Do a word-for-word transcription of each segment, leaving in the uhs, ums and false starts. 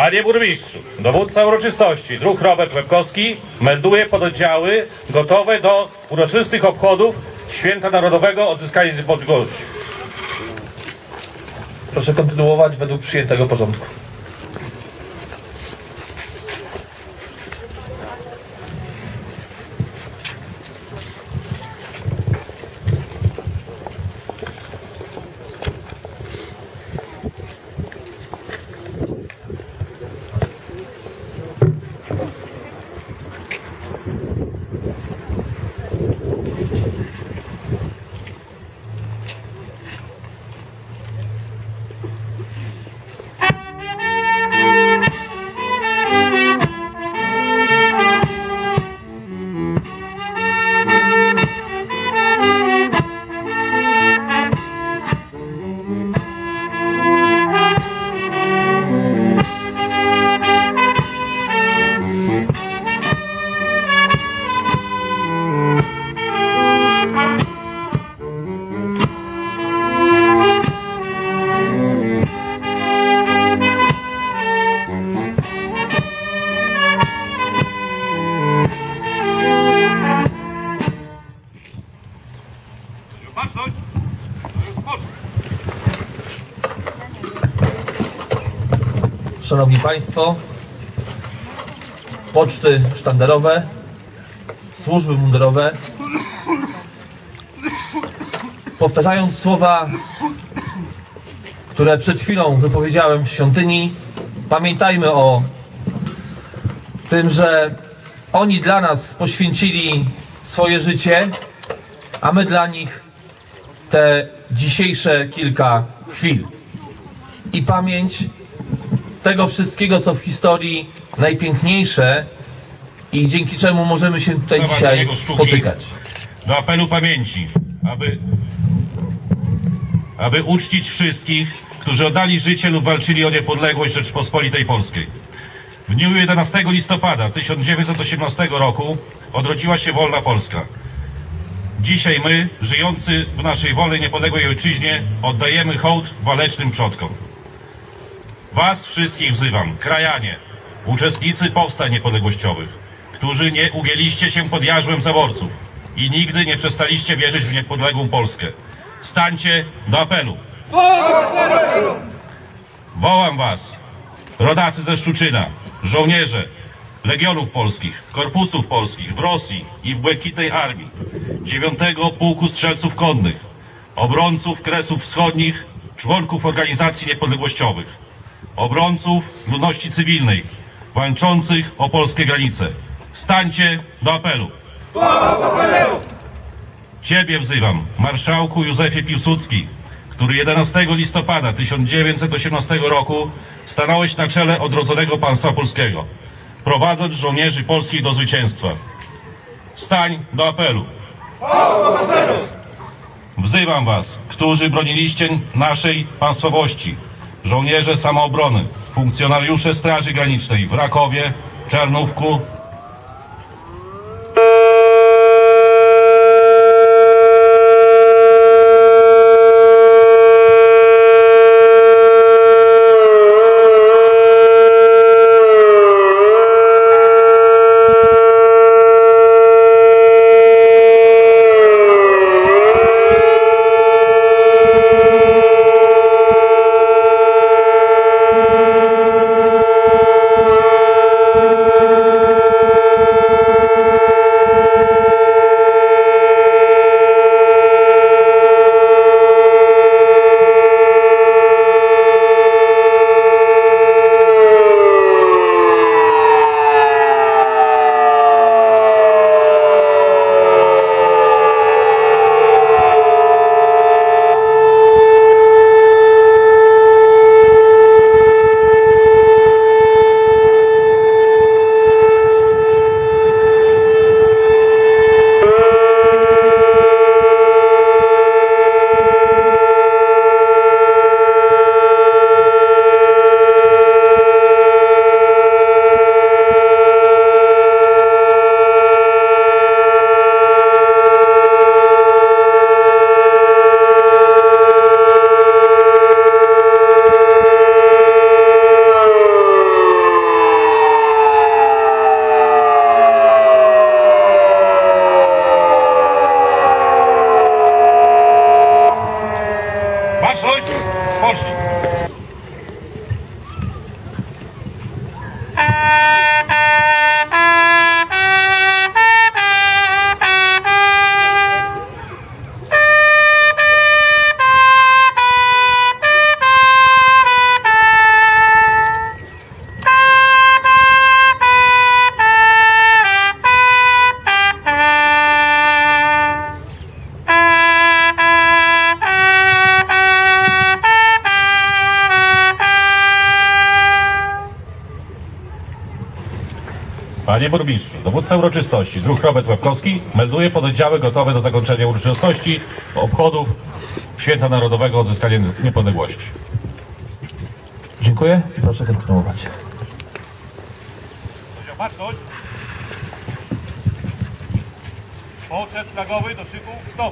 Panie burmistrzu, dowódca uroczystości, druh Robert Łebkowski melduje pododdziały gotowe do uroczystych obchodów Święta Narodowego Odzyskania Niepodległości. Proszę kontynuować według przyjętego porządku. Szanowni Państwo, poczty sztandarowe, służby mundurowe, powtarzając słowa, które przed chwilą wypowiedziałem w świątyni, pamiętajmy o tym, że oni dla nas poświęcili swoje życie, a my dla nich te dzisiejsze kilka chwil. I pamięć tego wszystkiego, co w historii najpiękniejsze i dzięki czemu możemy się tutaj Zawarł dzisiaj jego sztuki spotykać. Do apelu pamięci, aby, aby uczcić wszystkich, którzy oddali życie lub walczyli o niepodległość Rzeczypospolitej Polskiej. W dniu jedenastego listopada tysiąc dziewięćset osiemnastego roku odrodziła się wolna Polska. Dzisiaj my, żyjący w naszej wolnej, niepodległej ojczyźnie, oddajemy hołd walecznym przodkom. Was wszystkich wzywam, krajanie, uczestnicy powstań niepodległościowych, którzy nie ugięliście się pod jarzmem zaborców i nigdy nie przestaliście wierzyć w niepodległą Polskę. Stańcie do apelu. Wołam was, rodacy ze Szczuczyna, żołnierze Legionów Polskich, Korpusów Polskich w Rosji i w Błękitnej Armii, dziewiątego Pułku Strzelców Konnych, obrońców Kresów Wschodnich, członków organizacji niepodległościowych, obrońców ludności cywilnej, walczących o polskie granice. Stańcie do apelu. Ciebie wzywam, marszałku Józefie Piłsudski, który jedenastego listopada tysiąc dziewięćset osiemnastego roku stanąłeś na czele odrodzonego państwa polskiego, prowadząc żołnierzy polskich do zwycięstwa. Stań do apelu. Wzywam was, którzy broniliście naszej państwowości, żołnierze samoobrony, funkcjonariusze Straży Granicznej w Rakowie, Czarnówku, Panie burmistrzu, dowódca uroczystości, druh Robert Łebkowski, melduje pododdziały gotowe do zakończenia uroczystości obchodów Święta Narodowego Odzyskania Niepodległości. Dziękuję i proszę kontynuować. Baczność. Poczet flagowy do szyku. Stop.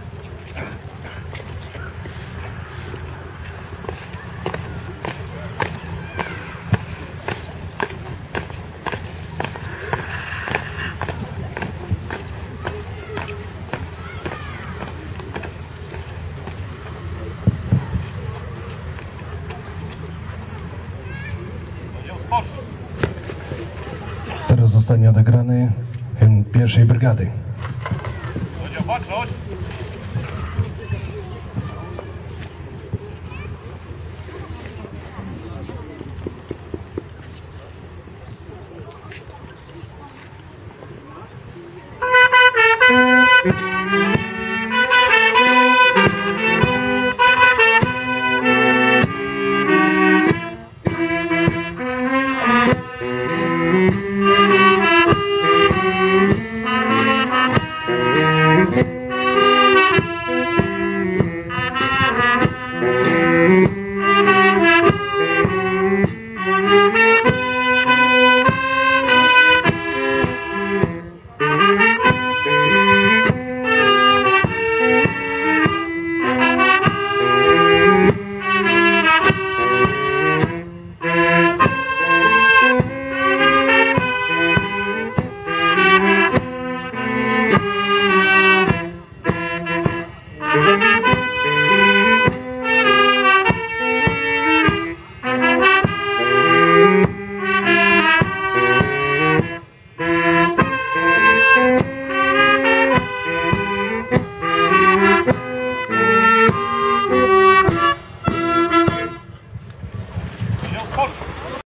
Oddział spocznij. Teraz zostanie odegrany hymn pierwszej brygady. Oddział baczność. Thank you.